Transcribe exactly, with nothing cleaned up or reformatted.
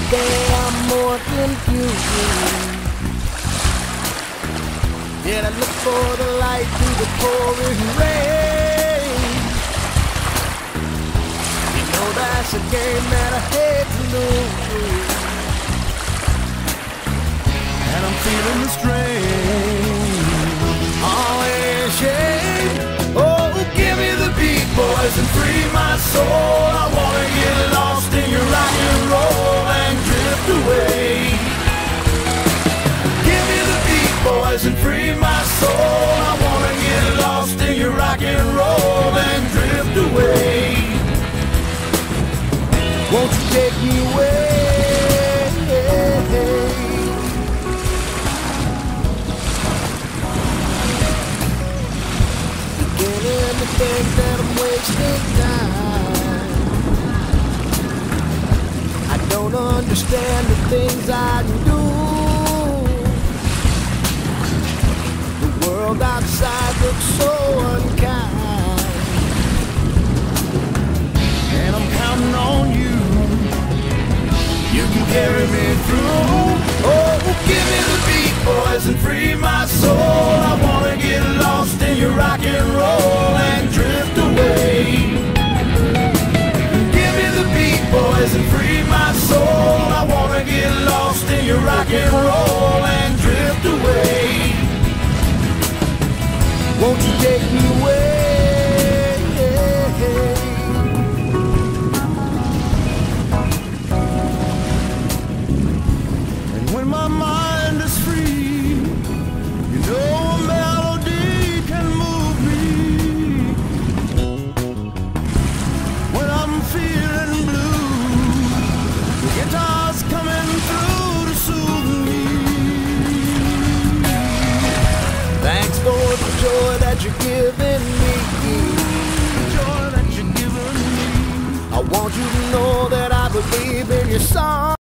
day I'm more confused. Yet I look for the light through the pouring rain. You know that's a game that I hate to lose, and I'm feeling the strain. Oh, yeah, shame. Oh, give me the beat, boys, and free my soul. I wanna get lost in your rock and roll and drift away. Give me the beat, boys, and free my soul. I wanna get lost in your rock and roll and drift away. Won't you take me away? Beginning to think that I'm wasting time. I don't understand the things I do. The world outside looks so unkind, and I'm counting on you. You can carry me through. Oh, give me the beat, boys, and free my soul. I wanna get lost in your rock and roll and drift away. Give me the beat, boys, and free my soul. I wanna get lost in your rock and roll and drift away. Won't you take me away? When my mind is free, you know a melody can move me. When I'm feeling blue, the guitar's coming through to soothe me. Thanks for the joy that you're giving me. The joy that you're giving me. I want you to know that I believe in your song.